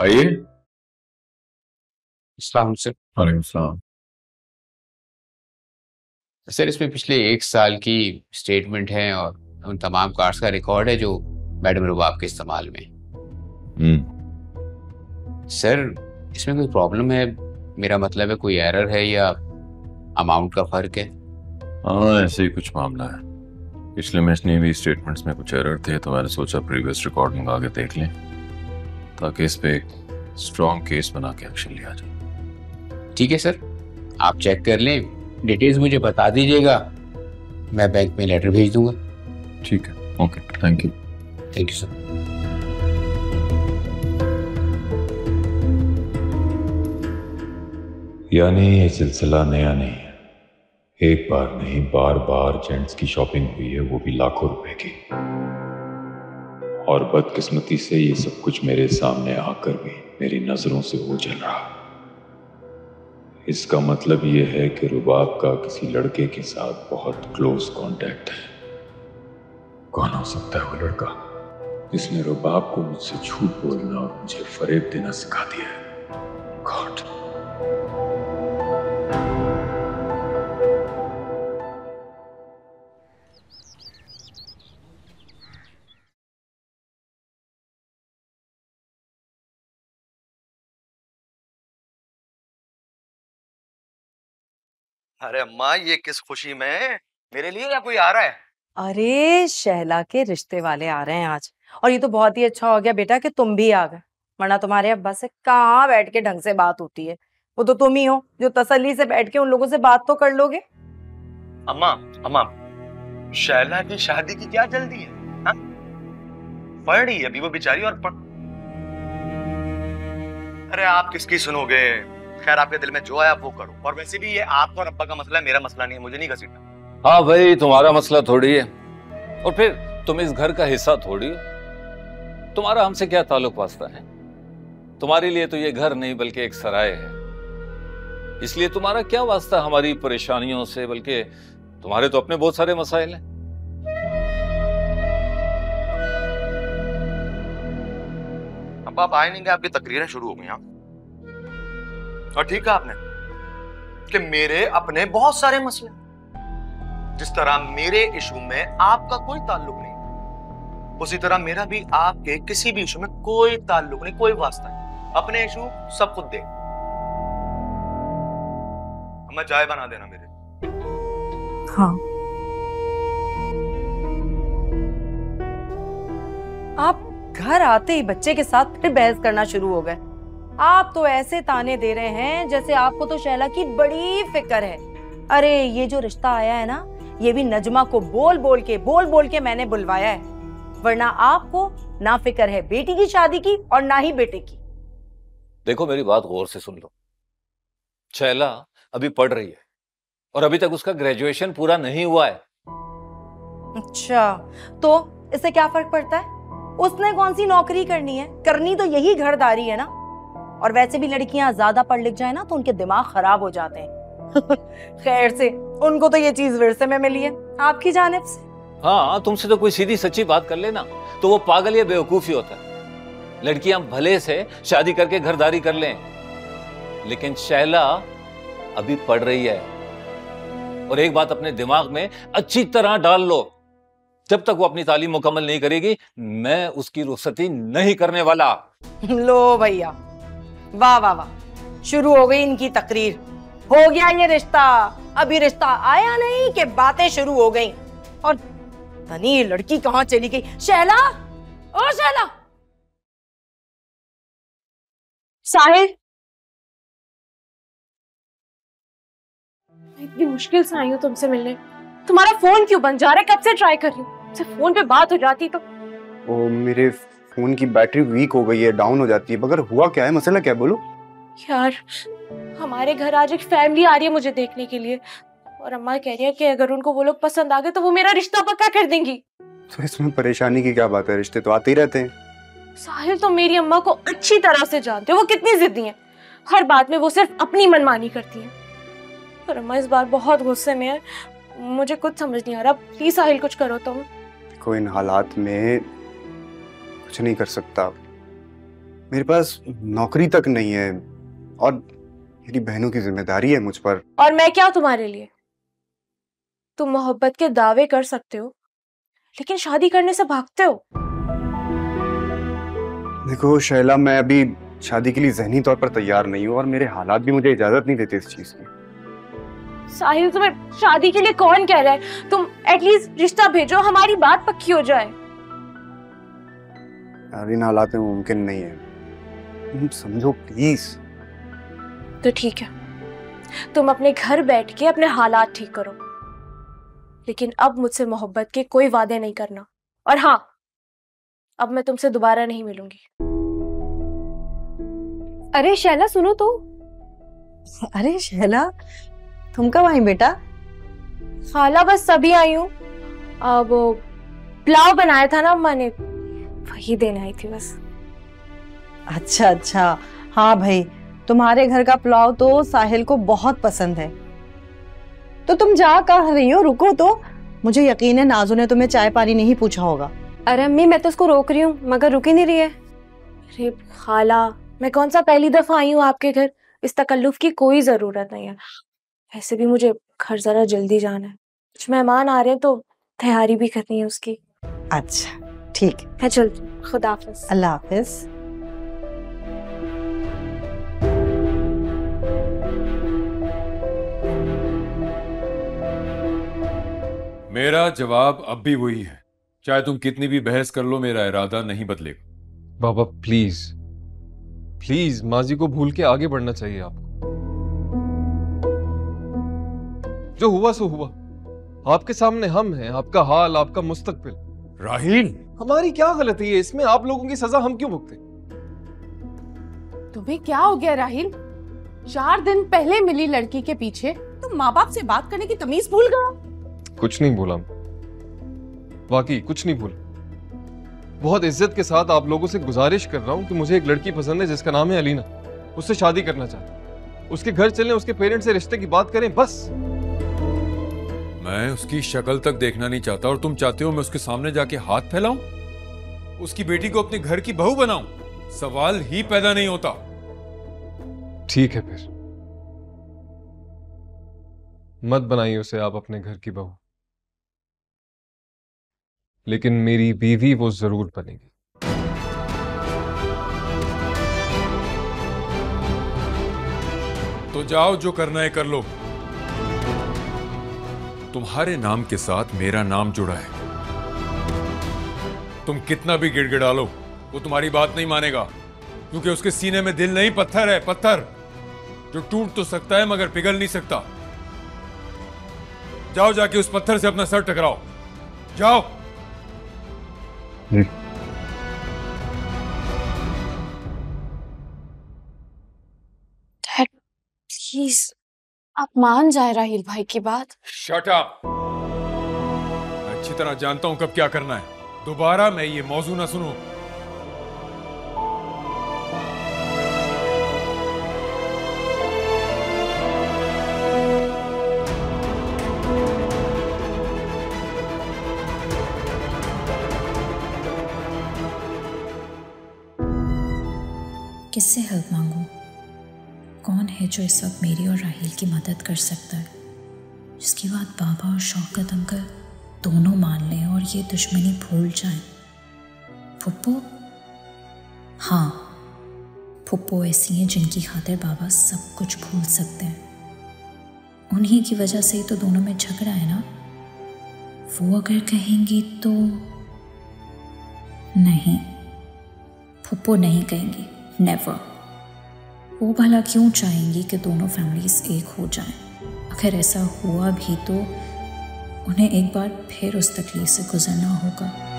आइए। अस्सलाम सर। वालेकुम सलाम। सर इसमें पिछले 1 साल की स्टेटमेंट है और उन तमाम कार्ड्स का रिकॉर्ड है जो मैडम रुबाब के इस्तेमाल में। सर इसमें कोई प्रॉब्लम है? मेरा मतलब है कोई एरर है या अमाउंट का फर्क है? हाँ, ऐसे ही कुछ मामला है। पिछले महीने भी स्टेटमेंट्स में कुछ एरर थे, तो मैंने सोचा प्रीवियस रिकॉर्ड मंगा के देख लें, ताकि इस पे स्ट्रॉन्ग केस बना के एक्शन लिया जाए। ठीक है सर, आप चेक कर लें, डिटेल्स मुझे बता दीजिएगा, मैं बैंक में लेटर भेज दूंगा। ठीक है, okay, thank you. Thank you sir. यानी ये सिलसिला नया नहीं है। एक बार नहीं, बार बार जेंट्स की शॉपिंग हुई है, वो भी लाखों रुपए की। और बदकिस्मती से ये सब कुछ मेरे सामने आकर भी मेरी नजरों से ओझल रहा। इसका मतलब ये है कि रुबाब का किसी लड़के के साथ बहुत क्लोज कांटेक्ट है। कौन हो सकता है वो लड़का जिसने रुबाब को मुझसे झूठ बोलना और मुझे फरेब देना सिखा दिया है? गॉड। अरे अम्मा, ये किस खुशी में? मेरे लिए या कोई आ रहा है? अरे शहला के रिश्ते वाले आ रहे हैं आज। और ये तो बहुत ही अच्छा हो गया बेटा कि तुम भी आ गए, वरना तुम्हारे अब्बा से कहाँ बैठ के ढंग से बात होती है। वो तो तुम ही हो जो तसल्ली से बैठ के उन लोगों से बात तो कर लोगे। अम्मा, अम्मा, शैला की शादी की क्या जल्दी है? हाँ? पढ़ रही है अभी वो बेचारी और पढ़। अरे आप किसकी सुनोगे? खैर, आपके दिल में जो आया वो करो। और वैसे भी ये आपका और अब्बा का मसला है, मेरा मसला नहीं है, मुझे नहीं घसीटना। हाँ भाई, तुम्हारा मसला थोड़ी है, और फिर तुम इस घर का हिस्सा थोड़ी हो। तुम्हारा हमसे क्या ताल्लुक वास्ता है? तुम्हारे लिए तो ये घर नहीं बल्कि एक सराय है, इसलिए तुम्हारा क्या वास्ता हमारी परेशानियों से? बल्कि तुम्हारे तो अपने बहुत सारे मसाइल हैं। अब आप आए नहीं गए, आपकी तकरीरें शुरू हो गई। हाँ, और ठीक है आपने कि मेरे अपने बहुत सारे मसले, जिस तरह मेरे इशू में आपका कोई ताल्लुक नहीं, उसी तरह मेरा भी आपके किसी भी इशू में कोई ताल्लुक नहीं, कोई वास्ता नहीं। अपने इशू सब खुद देख। हमें चाय बना देना मेरे। हाँ, आप घर आते ही बच्चे के साथ फिर बहस करना शुरू हो गए। आप तो ऐसे ताने दे रहे हैं जैसे आपको तो शैला की बड़ी फिक्र है। अरे ये जो रिश्ता आया है ना, ये भी नजमा को बोल बोल के मैंने बुलवाया है, वरना आपको ना फिक्र है बेटी की शादी की और ना ही बेटे की। देखो, मेरी बात गौर से सुन लो। शैला अभी पढ़ रही है और अभी तक उसका ग्रेजुएशन पूरा नहीं हुआ है। अच्छा, तो इससे क्या फर्क पड़ता है? उसने कौन सी नौकरी करनी है? करनी तो यही घरदारी है ना। और वैसे भी लड़कियां ज्यादा पढ़ लिख जाए ना तो उनके दिमाग खराब हो जाते हैं। खैर से उनको तो ये चीज विरसे में मिली है आपकी जानिब से। हाँ, तुमसे तो कोई सीधी सच्ची बात कर लेना तो वो पागल या बेवकूफी होता है। लड़कियां भले से शादी करके घरदारी कर लें, लेकिन शैला अभी पढ़ रही है। और एक बात अपने दिमाग में अच्छी तरह डाल लो, जब तक वो अपनी तालीम मुकम्मल नहीं करेगी, मैं उसकी रुखसती नहीं करने वाला। लो भैया, वाह वाह वाह, शुरू हो गई इनकी तकरीर। हो गया ये रिश्ता, अभी रिश्ता आया नहीं कि बातें शुरू हो गई। और तनी ये लड़की कहां चली गई? शैला, ओ शैला। साहिल, इतनी मुश्किल से आई हूँ तुमसे मिलने। तुम्हारा फोन क्यों बंद जा रहा है? कब से ट्राई कर रही हूँ, सिर्फ फोन पे बात हो जाती तो। ओ, मेरे फोन की बैटरी वीक हो गई है, डाउन हो जाती है। मगर हुआ क्या है, मसला क्या है, बोलो। यार, हमारे घर आज एक फैमिली आ रही है मुझे देखने के लिए, और अम्मा कह रही है कि अगर उनको वो लोग पसंद आ गए तो वो मेरा रिश्ता पक्का कर देंगी। तो इसमें परेशानी की क्या बात है? रिश्ते तो आते ही रहते हैं। साहिल, तो मेरी अम्मा को अच्छी तरह से जानते हो, वो कितनी जिद्दी हैं। हर बात में वो सिर्फ अपनी मनमानी करती हैं। और अम्मा इस बार बहुत गुस्से में है, मुझे कुछ समझ नहीं आ रहा। प्लीज साहिल, कुछ करो तुम। देखो, इन हालात में कुछ नहीं कर सकता। मेरे पास नौकरी तक नहीं है और मेरी बहनों की जिम्मेदारी है मुझ पर। और मैं क्या तुम्हारे लिए? तुम मोहब्बत के दावे कर सकते हो लेकिन शादी करने से भागते हो। देखो शैला, मैं अभी शादी के लिए ज़हनी तौर पर तैयार नहीं हूँ और मेरे हालात भी मुझे इजाजत नहीं देते इस चीज की। साहिल, तुम्हें शादी के लिए कौन कह रहा है? तुम एटलीस्ट रिश्ता भेजो, हमारी बात पक्की हो जाए। यार इन हालात में मुमकिन नहीं है, तुम समझो प्लीज। तो ठीक है, तुम अपने घर बैठ के अपने हालात ठीक करो, लेकिन अब मुझसे मोहब्बत के कोई वादे नहीं करना। और हाँ, अब मैं तुमसे दोबारा नहीं मिलूंगी। अरे शैला सुनो तो। अरे शैला, तुम कब आई बेटा? खाला बस तभी आई हूँ। अब पुलाव बनाया था ना अम्मा ने, वही देने आई थी बस। अच्छा अच्छा, हाँ भाई, तुम्हारे घर का पुलाव तो साहिल को बहुत पसंद है। तो तुम जा कहाँ रही हो? रुको तो, मुझे यकीन है नाजू ने तुम्हें चाय पानी नहीं पूछा होगा। अरे अम्मी, मैं तो उसको रोक रही हूँ मगर रुक ही नहीं रही है। अरे खाला, मैं कौन सा पहली दफा आई हूँ आपके घर, इस तकल्लुफ की कोई जरूरत नहीं है। ऐसे भी मुझे घर जरा जल्दी जाना है, कुछ मेहमान आ रहे हैं तो तैयारी भी करनी है उसकी। अच्छा ठीक है, मैं चलती हूँ। खुदा हाफिज। अल्लाह हाफिज। मेरा जवाब अब भी वही है, चाहे तुम कितनी भी बहस कर लो, मेरा इरादा नहीं बदलेगा। बाबा प्लीज प्लीज, माजी को भूल के आगे बढ़ना चाहिए आपको। जो हुआ सो हुआ, आपके सामने हम हैं, आपका हाल, आपका मुस्तकबिल। राहील, हमारी क्या गलती है इसमें? आप लोगों की सजा हम क्यों भुगते? तुम्हें क्या हो गया राहिल? 4 दिन पहले मिली लड़की के पीछे तुम माँ बाप से बात करने की तमीज भूल गए। कुछ नहीं भूला, वाकई कुछ नहीं भूला। बहुत इज्जत के साथ आप लोगों से गुजारिश कर रहा हूं कि मुझे एक लड़की पसंद है जिसका नाम है अलीना, उससे शादी करना चाहता हूं। उसके घर चलें, उसके पेरेंट्स से रिश्ते की बात करें, बस। मैं उसकी शक्ल तक देखना नहीं चाहता और तुम चाहते हो मैं उसके सामने जाके हाथ फैलाऊं, उसकी बेटी को अपने घर की बहू बनाऊं? सवाल ही पैदा नहीं होता। ठीक है फिर, मत बनाइए उसे आप अपने घर की बहू, लेकिन मेरी बीवी वो जरूर बनेगी। तो जाओ, जो करना है कर लो। तुम्हारे नाम के साथ मेरा नाम जुड़ा है। तुम कितना भी गिड़गिड़ा लो, वो तुम्हारी बात नहीं मानेगा, क्योंकि उसके सीने में दिल नहीं, पत्थर है, पत्थर जो टूट तो सकता है मगर पिघल नहीं सकता। जाओ, जाके उस पत्थर से अपना सर टकराओ, जाओ। डैड प्लीज, आप मान जाए राहिल भाई की बात। Shut up. मैं अच्छी तरह जानता हूं कब क्या करना है, दोबारा मैं ये मौजू ना सुनूं। किससे हेल्प मांगूं? कौन है जो इस वक्त मेरी और राहील की मदद कर सकता है, जिसकी बात बाबा और शौकत अंकल दोनों मान लें और ये दुश्मनी भूल जाएं? फुप्पो? हाँ, फुप्पो ऐसी हैं जिनकी खातिर बाबा सब कुछ भूल सकते हैं। उन्हीं की वजह से ही तो दोनों में झगड़ा है ना। वो अगर कहेंगी तो नहीं, फुप्पो नहीं कहेंगी, नेवर। वो भला क्यों चाहेंगी कि दोनों फैमिलीज एक हो जाएं? अगर ऐसा हुआ भी तो उन्हें एक बार फिर उस तकलीफ से गुजरना होगा।